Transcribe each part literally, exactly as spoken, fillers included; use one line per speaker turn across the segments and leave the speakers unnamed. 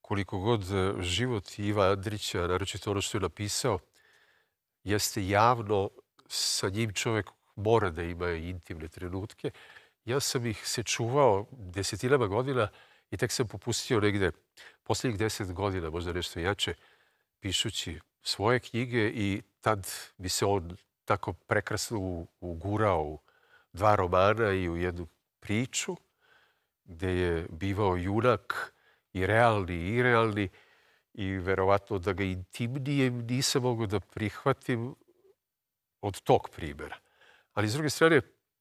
koliko god život Iva Andrića, naročito ono što je napisao, jeste javno, sa njim čovjek mora da ima intimne trenutke. Ja sam ih se čuvao desetinama godina i tek sam popustio negde posljednjih deset godina, možda nešto jače, pišući svoje knjige i tad bi se on tako prekrasno ugurao u dva romana i u jednu priču gde je bivao junak i realni i irealni i verovatno da ga intimnije nisam mogao da prihvatim od tog primjera. Ali s druge strane,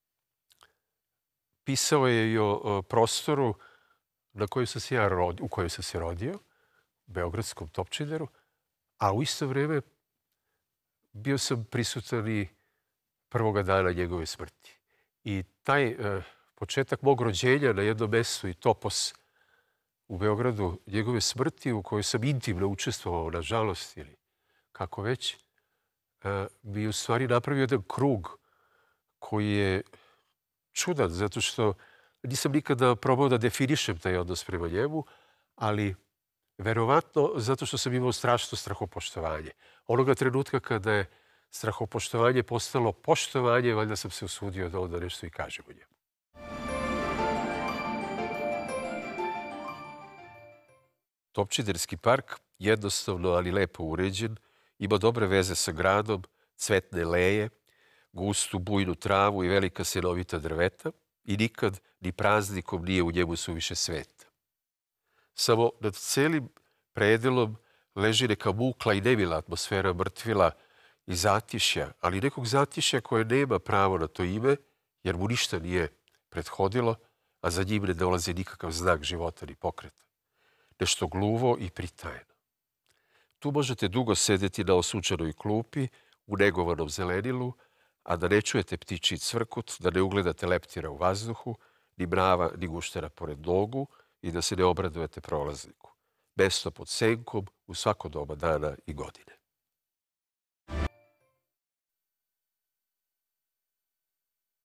pisao je i o prostoru na kojem sam se ja rodio, u kojem sam se rodio, u beogradskom Topčideru, a u isto vrijeme bio sam prisutan i prvoga dana njegove smrti. I taj eh, početak mog rođenja na jednom mestu i Topos u Beogradu, njegove smrti u kojoj sam intimno učestvovao, nažalost, ili kako već, eh, mi u stvari napravio jedan krug koji je čudan, zato što nisam nikada probao da definišem taj odnos prema njemu, ali verovatno zato što sam imao strašno strahopoštovanje. Onoga trenutka kada je strahopoštovanje postalo poštovanje, valjda sam se usudio da onda nešto i kažem o njemu. Topčiderski park, jednostavno ali lepo uređen, ima dobre veze sa gradom, cvetne leje, gustu bujnu travu i velika senovita drveta i nikad ni praznikom nije u njemu suviše sveta. Samo nad celim predelom leži neka mukla i nemila atmosfera mrtvila i zatišja, ali nekog zatišja koje nema pravo na to ime, jer mu ništa nije prethodilo, a za njim ne dolazi nikakav znak života ni pokreta. Nešto gluvo i pritajeno. Tu možete dugo sedeti na osunčanoj klupi, u negovanom zelenilu, a da ne čujete ptičji cvrkut, da ne ugledate leptira u vazduhu, ni mrava, ni guštera pored nogu i da se ne obradujete prolazniku. Mesto pod senkom u svako doba dana i godine.